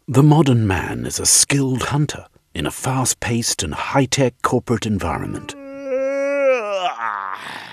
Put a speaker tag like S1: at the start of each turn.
S1: The modern man is a skilled hunter in a fast-paced and high-tech corporate environment.